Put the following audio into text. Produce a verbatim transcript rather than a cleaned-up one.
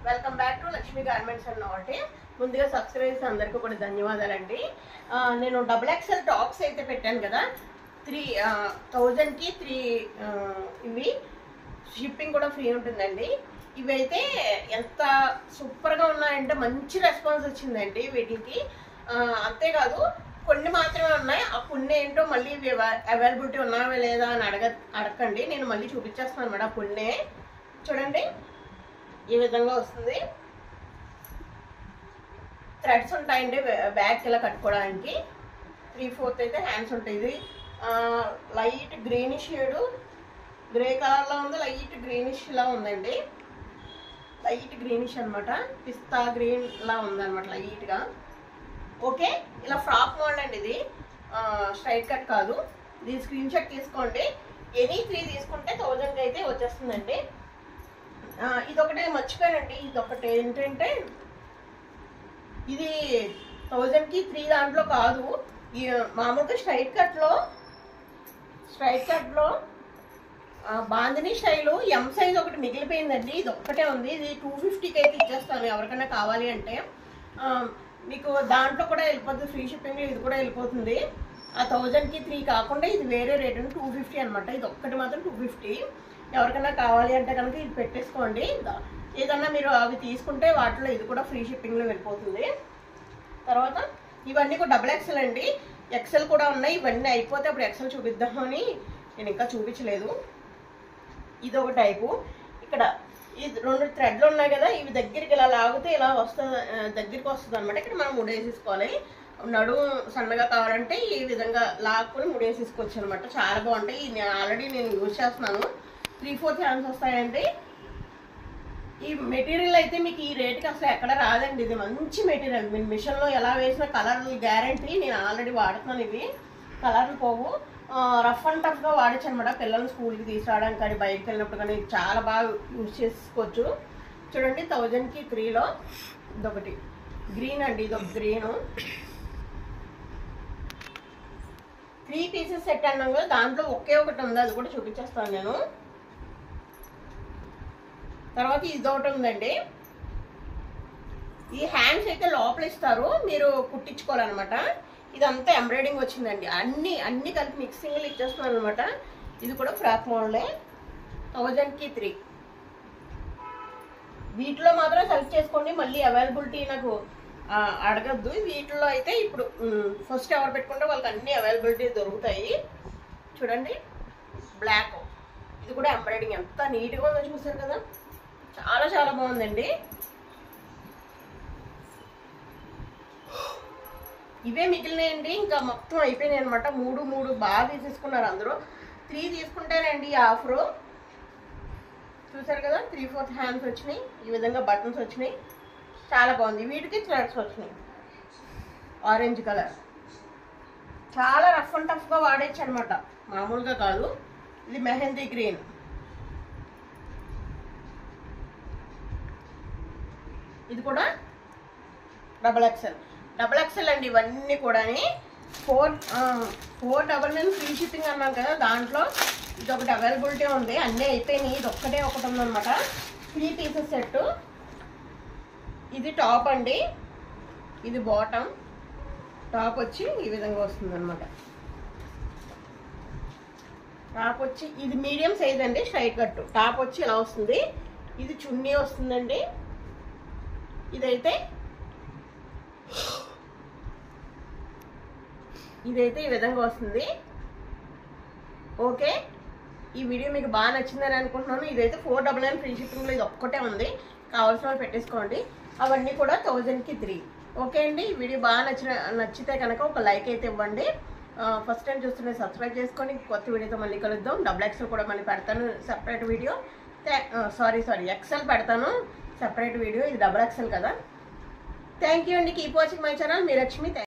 Welcome back to Lakshmi garments and novelty. ముందుగా subscribers అందరికీ కూడా ధన్యవాదాలండి. నేను డబుల్ ఎక్స్ఎల్ టాప్స్ అయితే పెట్టాను కదా, త్రీ థౌజండ్కి త్రీ ఇవి షిప్పింగ్ కూడా ఫ్రీ ఉంటుందండి. ఇవి అయితే ఎంత సూపర్గా ఉన్నాయంటే మంచి రెస్పాన్స్ వచ్చిందండి వీటికి. అంతేకాదు కొన్ని మాత్రమే ఉన్నాయి, ఆ కొన్ని ఏంటో మళ్ళీ అవైలబిలిటీ ఉన్నావా లేదా అని అడగ అడగండి నేను మళ్ళీ చూపించేస్తాను అనమాట. ఆ కొన్ని చూడండి ఈ విధంగా వస్తుంది. థ్రెడ్స్ ఉంటాయండి బ్యాగ్ ఇలా కట్టుకోవడానికి. త్రీ ఫోర్త్ అయితే హ్యాండ్స్ ఉంటాయి. ఇది లైట్ గ్రీనిష్ షేడు, గ్రే కలర్లో ఉంది, లైట్ గ్రీనిష్ లా ఉందండి. లైట్ గ్రీనిష్ అనమాట, పిస్తా గ్రీన్ లా ఉందన్నమాట లైట్గా. ఓకే, ఇలా ఫ్రాక్ మోడల్ అండి. ఇది స్ట్రైట్ కట్ కాదు. ఇది స్క్రీన్ షాట్ తీసుకోండి. ఎనీ త్రీ తీసుకుంటే థౌజండ్కి అయితే వచ్చేస్తుందండి. ఇదొకటి మర్చిపోయానండి, ఇదొకటి ఏంటంటే ఇది థౌజండ్కి త్రీ దాంట్లో కాదు. ఈ మామూలుగా స్ట్రైట్ కట్లో స్ట్రైట్ కట్లో బాందిని స్టైలు ఎం సైజ్ ఒకటి మిగిలిపోయిందండి. ఇది ఒక్కటే ఉంది. ఇది టూ ఫిఫ్టీకి అయితే ఇచ్చేస్తాను ఎవరికైనా కావాలి అంటే. మీకు దాంట్లో కూడా వెళ్ళిపోతుంది, ఫ్రీ షిప్పింగ్ ఇది కూడా వెళ్ళిపోతుంది. ఆ థౌజండ్కి త్రీ కాకుండా ఇది వేరే రేట్ అండి, టూ ఫిఫ్టీ అనమాట. ఇది ఒక్కటి మాత్రం టూ ఫిఫ్టీ. ఎవరికైనా కావాలి అంటే కనుక ఇది పెట్టేసుకోండి. ఏదన్నా మీరు అవి తీసుకుంటే వాటిలో ఇది కూడా ఫ్రీ షిప్పింగ్లో వెళ్ళిపోతుంది. తర్వాత ఇవన్నీ కూడా డబుల్ ఎక్సెల్ అండి. ఎక్సెల్ కూడా ఉన్నాయి. ఇవన్నీ అయిపోతే అప్పుడు ఎక్సెల్ చూపిద్దామని నేను ఇంకా చూపించలేదు. ఇది ఒక టైపు. ఇక్కడ ఈ రెండు థ్రెడ్లు ఉన్నాయి కదా, ఇవి దగ్గరికి ఇలా లాగితే ఇలా వస్తుంది, దగ్గరికి వస్తుంది అనమాట. ఇక్కడ మనం ముడేసేసుకోవాలి. నడుము సన్నగా కావాలంటే ఈ విధంగా లాక్కుని ముడేసేసుకోవచ్చు అనమాట. చాలా బాగుంటాయి. నేను ఆల్రెడీ నేను యూజ్ చేస్తున్నాను. త్రీ ఫోర్త్ హ్యాండ్స్ వస్తాయండి. ఈ మెటీరియల్ అయితే మీకు ఈ రేట్కి అసలు ఎక్కడ రాదండి. ఇది మంచి మెటీరియల్. మీరు మిషన్లో ఎలా వేసిన కలర్ గ్యారంటీ. నేను ఆల్రెడీ వాడుతున్నాను. ఇవి కలర్లు పోవు. రఫ్ అండ్ టఫ్గా వాడచ్చు అనమాట. పిల్లల్ని స్కూల్కి తీసుకురావడానికి కానీ బయటకు వెళ్ళినప్పుడు కానీ చాలా బాగా యూజ్ చేసుకోవచ్చు. చూడండి థౌజండ్కి త్రీలో ఇదొకటి గ్రీన్ అండి. ఇదొక గ్రీను త్రీ పీసెస్ సెట్ అన్నాం కదా, దాంట్లో ఒకే ఒకటి ఉంది, అది కూడా చూపించేస్తాను నేను. తర్వాత ఇదొకటి ఉందండి. ఈ హ్యాండ్స్ అయితే లోపల ఇస్తారు, మీరు కుట్టించుకోవాలన్నమాట. ఇదంతా ఎంబ్రాయిడింగ్ వచ్చిందండి. అన్ని అన్ని కలిపి మిక్సింగ్లో ఇచ్చేస్తున్నాను అనమాట. ఇది కూడా ఫ్రాక్ మోడలే. థౌజండ్కి త్రీ. వీటిలో మాత్రం సెలెక్ట్ చేసుకోండి, మళ్ళీ అవైలబిలిటీ నాకు అడగద్దు. వీటిలో అయితే ఇప్పుడు ఫస్ట్ ఎవరు పెట్టుకుంటే వాళ్ళకి అన్ని అవైలబిలిటీ దొరుకుతాయి. చూడండి బ్లాక్, ఇది కూడా ఎంబ్రాయిడింగ్ ఎంత నీట్గా ఉందో చూసారు కదా, చాలా చాలా బాగుందండి. ఇవే మిగిలినాయండి, ఇంకా మొత్తం అయిపోయినాయి అనమాట. మూడు మూడు బాగా తీసేసుకున్నారు అందరూ. త్రీ తీసుకుంటేనండి ఈ ఆఫరు. చూసారు కదా, త్రీ ఫోర్త్ హ్యాండ్స్ వచ్చినాయి, ఈ విధంగా బటన్స్ వచ్చినాయి, చాలా బాగుంది. వీటికి థ్రెడ్స్ వచ్చినాయి ఆరెంజ్ కలర్. చాలా రఫ్ అండ్ టఫ్గా వాడచ్చు అనమాట, మామూలుగా కాదు. ఇది మెహందీ గ్రీన్. ఇది కూడా డబల్ ఎక్సెల్. డబల్ ఎక్సెల్ అండి ఇవన్నీ కూడా. Four four double nine free shipping అన్నాం కదా, దాంట్లో ఇది ఒకటి అవైలబిలిటీ ఉంది. అన్నీ అయిపోయినాయి, ఇది ఒక్కటే ఒకటి ఉందన్నమాట. Three pieces set. ఇది టాప్ అండి, ఇది బాటమ్. టాప్ వచ్చి ఈ విధంగా వస్తుంది అనమాట. టాప్ వచ్చి ఇది మీడియం సైజ్ అండి, స్ట్రైట్ కట్. టాప్ వచ్చి ఇలా వస్తుంది. ఇది చున్నీ వస్తుందండి. ఇదైతే ఇదైతే ఈ విధంగా వస్తుంది. ఓకే, ఈ వీడియో మీకు బాగా నచ్చిందని అనుకుంటున్నాను. ఇదైతే ఫోర్ డబల్ నైన్ ఫ్రీ షిప్పింగ్లో ఇది ఒక్కటే ఉంది, కావాల్సిన వాళ్ళు పెట్టేసుకోండి. అవన్నీ కూడా థౌజండ్కి త్రీ. ఓకే అండి, ఈ వీడియో బాగా నచ్చిన నచ్చితే కనుక ఒక లైక్ అయితే ఇవ్వండి. ఫస్ట్ టైం చూస్తుంటే సబ్స్క్రైబ్ చేసుకొని కొత్త వీడియోతో మళ్ళీ కలుద్దాం. డబుల్ ఎక్సెల్ కూడా మళ్ళీ పెడతాను separate video. Sorry sorry XL పెడతాను సెపరేట్ వీడియో. ఇది డబుల్ ఎక్సెల్ కదా. థ్యాంక్ యూ అండి. Keep watching my channel. మీ లక్ష్మి.